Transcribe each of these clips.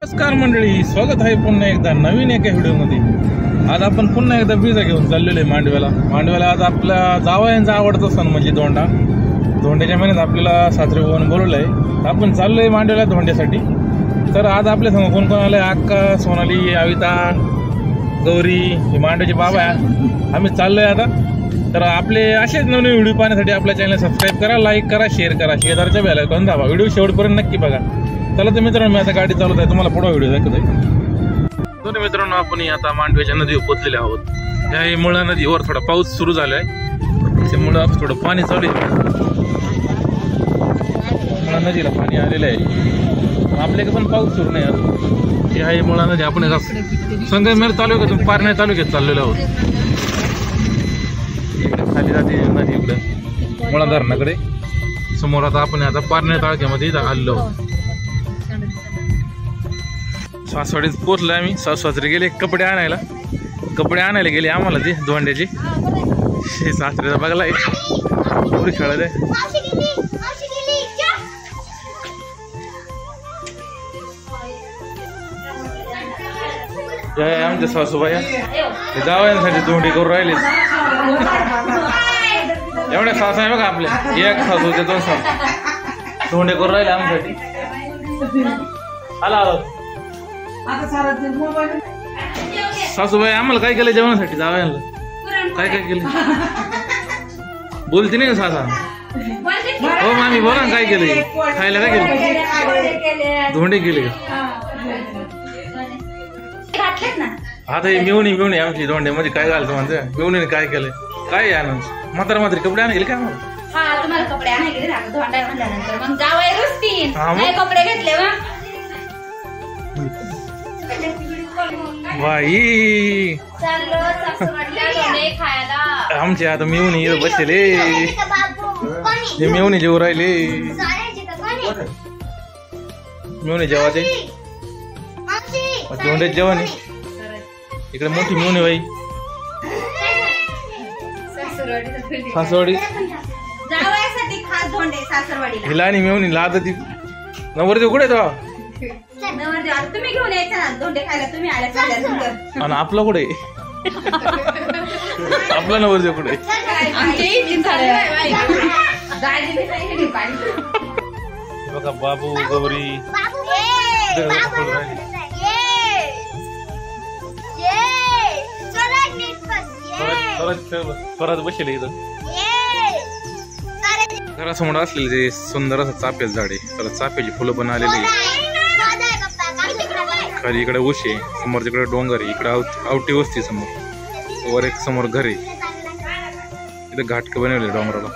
नमस्कार मंडळी, स्वागत आहे पुन्हा एकदा नवीन एका व्हिडिओमध्ये। आज आपण पुन्हा एकदा बीजा घेऊन चाललेलो आहे मांडव्याला। आज आपला जावयांचा आवडता सण म्हणजे दोंडा। दोंड्याच्या महिन्यात आपल्याला सासरे भवन बोलवलंय, आपण चाललोय मांडव्याला दोंड्यासाठी। तर आज आपल्या समोर कोण कोण आलंय? अक्का, सोनाली, अविता, गौरी, हे मांडव्याचे बाबा आहे। आम्ही चाललोय आता। तर आपले असेच नवीन व्हिडिओ पाहण्यासाठी आपल्या चॅनल सबस्क्राईब करा, लाईक करा, शेअर करा, शेजारच्या बेल आयकॉन दाबा। व्हिडिओ शेवटपर्यंत नक्की बघा। चला तर मित्रांनो, मी आता गाडी चालवत आहे, तुम्हाला पुढे व्हिडिओ दाखवतोय। तर मित्रांनो, आपण आता मांडव्याच्या नदीवर पोहोचलेले आहोत। ह्या मुळा नदीवर थोडा पाऊस सुरू झालाय, त्यामुळे थोडं पाणी चालू आहे। मुळा नदीला पाणी आलेलं आहे, आपल्याकडे पण पाऊस सुरू नाही अजून। ही आहे मुळा नदी। आपण संगमेर तालुक्यातून पारनेर तालुक्यात चाललेलो आहोत। खाली जाते नदी इकडे मुळा धरणाकडे। समोर आता पारनेर तालुक्यामध्ये आलेलो आहोत। सासवडीत पोचलो आम्ही। सासरे गेले कपडे आणायला गेले आम्हाला ते दोंड्याचे। सासऱ्याचा बघला पुरी खेळत आहे। आमच्या सासूबाई जावयांसाठी दोंडी करून राहिले। एवढ्या सासू आहे बघा आपल्या, एक सासू होते, दोन सासू दोंडे करून राहिले आमच्यासाठी। आला सासूबाई आम्हाला काय केलं जेवणासाठी? जावयांना काय काय केलं बोलते नाही सासा? हो मामी बोला ना, काय केलं खायला? काय केलं? धोंडे केले का? आता हे मिवणी आमची धोंड्यामध्ये काय घालतो म्हणते? मिवणीने काय केलंय? काय आनंद म्हातारी कपडे आणायला काय? तुम्हाला कपडे आणायला धोंडा म्हणल्यानंतर मग जावई रुसतील, कपडे घेतले बाई आमचे आता मिवणी इथं बसले, मिवणी जेवू राहिले। मिवणी जेवायचे धोंड्यात जेवण इकडे मोठी मिवणी बाई सासवडी हिला आणि मिवणी लाद ती नवरदेव कुठे तो? तुम्ही घेऊन यायचं ना दोंडे खायला, तुम्ही आल्या आणि आपला कुठे? आपला नवरदेव कुठे? बघा बाबू गौरी परत बसले इथं। घरासमोर असलेले ते सुंदर असं चाफ्याचं झाड आहे, त्याला चाफ्याची फुलं पण आलेली। खाली इकडे ऊस आहे, समोर तिकडे डोंगर आहे, इकडे आवटी वस्ती समोर, वर एक समोर घर आहे, इथे घाटक बनवले डोंगराला।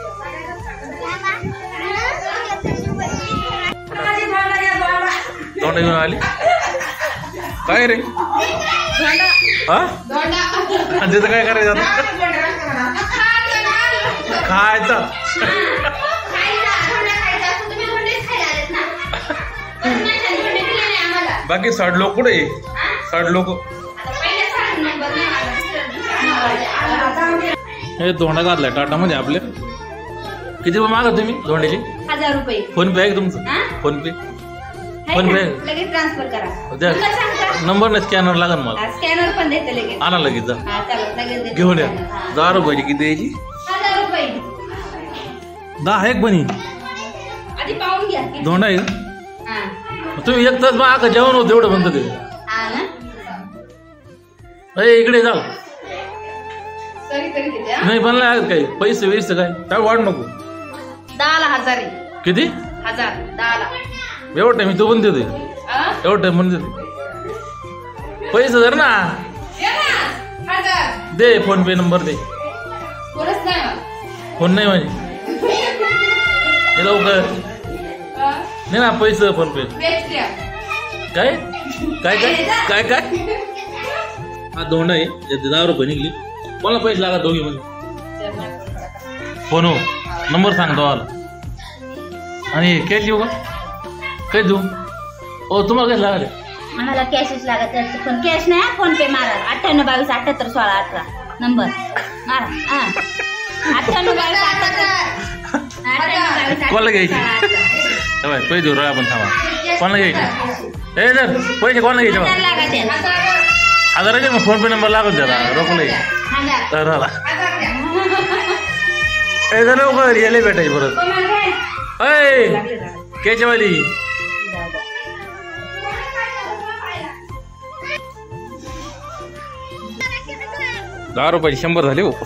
दोंडा घेऊन आली काय रे? हा तिथं काय करायचं आता? खायचा बाकी 60 लोक कुठे? 60 लोक हे धोंडा घातलाय टाटा मध्ये आपल्या। किती मागा तुम्ही धोंड्याची? 1000 रुपये। फोन पे आहे का तुमचं? फोन पे लगेच ट्रान्सफर करा। नंबर नाही, स्कॅनर लागेल मला। स्कॅनर पण देते लगेच। आणा लगेच जा, घेऊन या। 10 रुपयाची किती द्यायची? 1000 रुपये। 10 एक बनी आधी पाहून घ्या धोंडा आहे। तुम्ही एक तास बघा जेवण होतं एवढं म्हणतं ते। इकडे जा नाही बनला काही पैसे वेस्ट काय वाढ नको। 10,000 किती? 1000 10 एवढं टाइम तो पण देते, एवढं टाइम पण देते। पैसे धर ना, दे फोन पे नंबर दे। फोन नाही म्हणजे लवकर नाही ना पैसे फोन पे। काय काय काय काय काय हा धोंडा आहे, 10 रुपये निघली। मला पैसे लागत दोघी म्हणजे फोन हो नंबर सांगतो आला। आणि कॅश देऊ का? काय देऊ? हो तुम्हाला कॅश लागले? आम्हाला कॅशच लागत, पण कॅश नाही, फोन पे मारा। 98 22 78 16 18 नंबर मारा। 98 22 78 कोणाला घ्यायची? पैसे देऊ आपण थांबा, कोणाला घ्यायची? ए जर पैसे कोणाला घ्यायचे मग? लागत आहेत. हजाराचे मग फोन पे नंबर लागून त्याला रोखले तर झाला. ए जर लवकर यायला भेटायची परत. अय केचवाली 10 रुपयाची 100 झाली हो.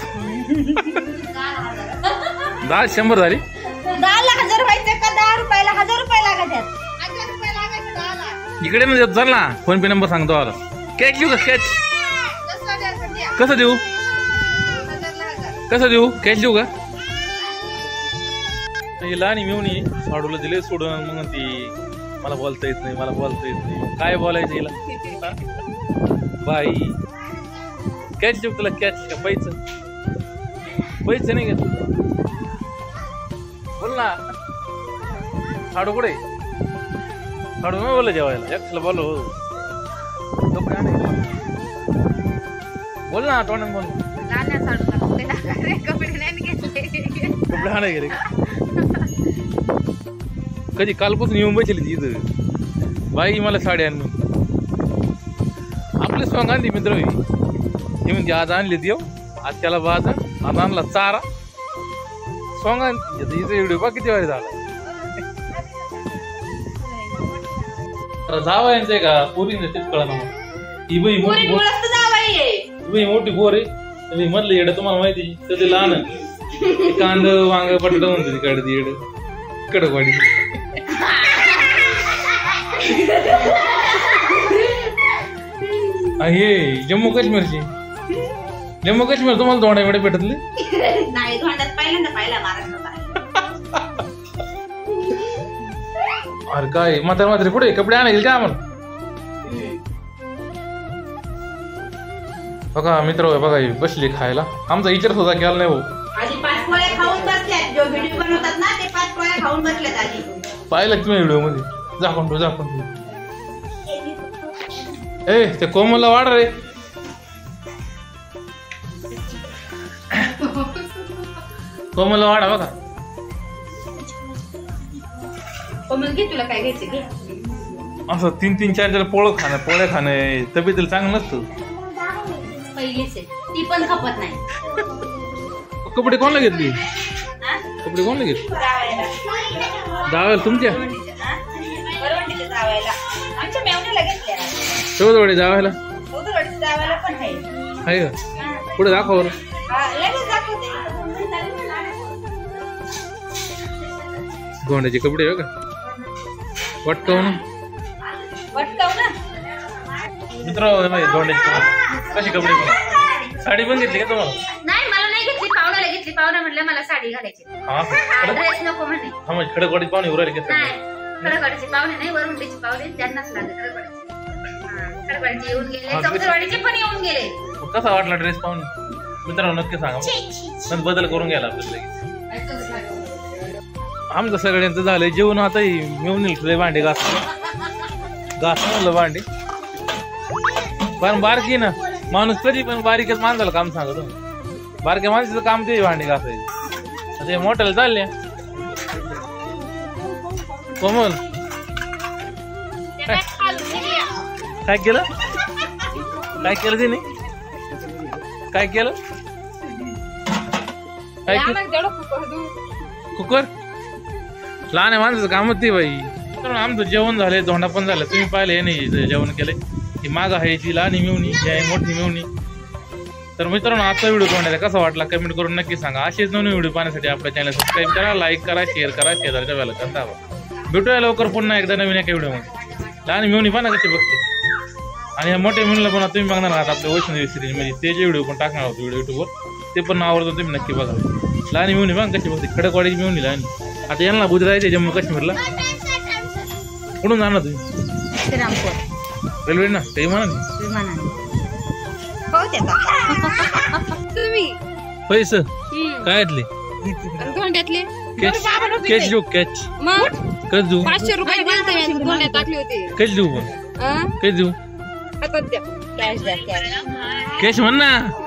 10-100 झाली. 10 हजार व्हायचं का 10 रुपयाला 1000 रुपये लागत आहेत. इकडे ना चल ना फोन पे नंबर सांगतो आता. कॅच देऊ का कॅच? कसं देऊ कॅच देऊ का? लहान मिळून साडूला दिले सोडून मग ती मला बोलता येत नाही काय बोलायचं हिला बाई. कॅच देऊ तुला कॅच का पैसे नाही घेत बोल ना. साडू कुठे साडू नाही बोल जेवायला एकला बोलो कपडे आण बोल ना तोंडात बोल. कपडे आणा गेले कधी कालपासून येऊन बसली इथं बाई मला साडी आणली. आपले सॉंग आणली मित्र हे म्हणजे आज आणली देव आज त्याला बाजा आज आणला चारा सॉंग आणली इथं व्हिडिओ बा किती वेळ झाला. जावा यांचं का पोरी तेच कळा ना ही बाई मोठी पोर आहे मधलं येड तुम्हाला माहिती तर ते लहान कांद वांग बटाटा म्हणते तिकडे ती येड कडकवाडी. हे जम्मू काश्मीरची तुम्हाला दोंडा भेटतले नाही धोंड्यात पहिला महाराष्ट्रात. अरे काय म्हातारे कुठे कपडे आणायचे का आम्हाला? बघा मित्र बघा बसली खायला आमचा विचार सुद्धा केला नाही भाऊ. आधी 5 पोळ्या खाऊन बसल्यात जो व्हिडिओ बनवतात ना ते 5 पोळ्या खाऊन बसल्यात आधी. पाहिलं तुम्ही व्हिडिओ मध्ये झाकून ए ते कोमलला वाढ रे कोमलला वाढा बघा. कोमल घे तुला काय घ्यायचं घे. असं 3-4 पोळ्या खाणं तब्येतीला चांगलं नसतं. पहिलीच आहे ती पण खपत नाही. कपडे कोणाला घेतली दाव्याला तुमच्या आमच्या मेवण्याला घेतल्या चौदवाडी जावायला पण आहे का पुढे दाखव बरं. गोंड्याचे कपडे आहे का वटकाव ना मित्र गोंड्याचे कसे कपडे साडी पण घेतली का तुम्हाला? नाही मला नाही घेतली पाहुण्याला घेतली. पाहुणा म्हटलं मला साडी घालायची ड्रेस नको म्हणे. खडकवाडी पाहुणे उरायला नाही खडकवाडीचे पाहुणे नाही वरुंडीचे पाहुणे त्यांनाच लागत. खडकवाडीचे येऊन गेले चौधरवाडीचे पण येऊन गेले. कसा वाटला ड्रेस पाहुणे मित्रांनो नक्की सांगा बदल करून घ्यायला आपल्याला. आमचं सगळ्यांचं झालंय जेवण आता मिळून भांडे घासलं भांडे पण बारकी ना माणूस कधी पण बारीकच माणसाला काम सांगतो. बारक्या माणसाचं काम ते भांडे घासायचे ते मोठ्याला चालले. कोमल काय केलं तिने काय केलं कुकर लहान माणसाचं कामच ते बाई. तर आमचं जेवण झालंय धोंडा पण झालं तुम्ही पाहिले नाही जेवण केलंय ही माग आहे ती लहान मिळवणी मोठी मिळवणी. तर मित्रांनो आजचा व्हिडिओ कोणाला कसा वाटला कमेंट करून नक्की सांगा. असेच नवीन व्हिडिओ पाहण्यासाठी आपल्या चॅनल सबस्क्राईब करा लाईक करा शेअर करा शेजारच्या वेळेला कसा भेटूया लवकर पुन्हा एकदा नवीन एका व्हिडिओमध्ये. लहान मिळवणी पण कशी बघते आणि ह्या मोठ्या मिळून पण तुम्ही बघणार आहात आपल्या वैष्णवी सिरीज म्हणजे ते जे व्हिडिओ पण टाकणार आहोत व्हिडिओ युट्यूबवर ते पण आवडतो तुम्ही नक्की बघा. लहान मिळवणी बघा कशी बघते खडकवाडीची मिळवणी लहान. आता यांना बुध राहायचे जम्मू काश्मीरला कुठून जाणार तुम्ही? रेल्वे ना काही म्हणा पैसे काय कॅच देऊ कॅच कच देऊ 500 रुपये टाकले होते कच देऊ पण कच देऊ कॅश द्या कॅश म्हण ना